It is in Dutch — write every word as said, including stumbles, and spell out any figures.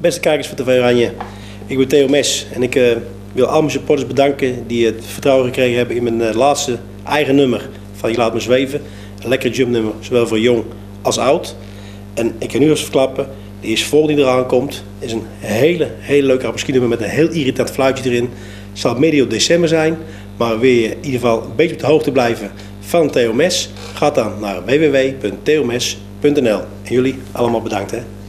Beste kijkers van T V Oranje, ik ben Theo Mes en ik uh, wil al mijn supporters bedanken die het vertrouwen gekregen hebben in mijn uh, laatste eigen nummer van Je Laat Me Zweven. Een lekker jumpnummer, zowel voor jong als oud. En ik kan nu eens verklappen, de eerste volgende die eraan komt, is een hele, hele leuke apres-ski nummer met een heel irritant fluitje erin. Het zal medio december zijn, maar wil je in ieder geval een beetje op de hoogte blijven van Theo Mes, ga dan naar w w w punt theo mes punt n l. En jullie allemaal bedankt hè.